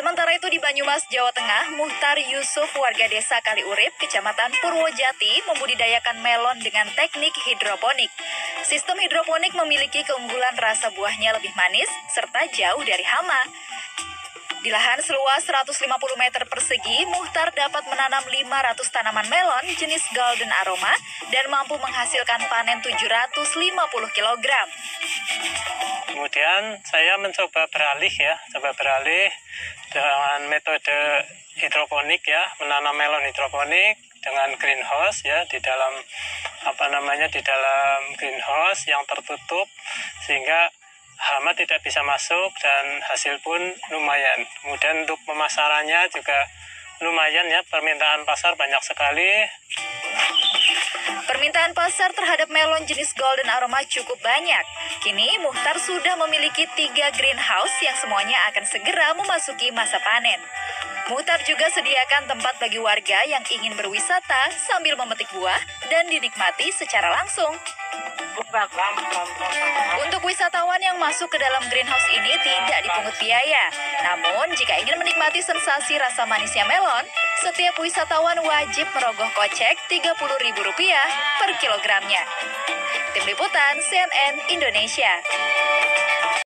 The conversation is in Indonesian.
Sementara itu di Banyumas, Jawa Tengah, Muhtar Yusuf warga desa Kaliurip, Kecamatan Purwojati membudidayakan melon dengan teknik hidroponik. Sistem hidroponik memiliki keunggulan rasa buahnya lebih manis serta jauh dari hama. Di lahan seluas 150 meter persegi, Muhtar dapat menanam 500 tanaman melon jenis Golden Aroma dan mampu menghasilkan panen 750 kg. Kemudian saya mencoba beralih dengan metode hidroponik ya, menanam melon hidroponik dengan greenhouse ya di dalam greenhouse yang tertutup sehingga hama tidak bisa masuk dan hasil pun lumayan. Kemudian untuk pemasarannya juga lumayan ya, permintaan pasar banyak sekali. Permintaan pasar terhadap melon jenis Golden Aroma cukup banyak. Kini Muhtar sudah memiliki 3 greenhouse yang semuanya akan segera memasuki masa panen. Muhtar juga sediakan tempat bagi warga yang ingin berwisata sambil memetik buah dan dinikmati secara langsung. Untuk wisatawan yang masuk ke dalam greenhouse ini tidak dipungut biaya. Namun, jika ingin menikmati sensasi rasa manisnya melon, setiap wisatawan wajib merogoh kocek Rp30.000 per kilogramnya. Tim Liputan CNN Indonesia.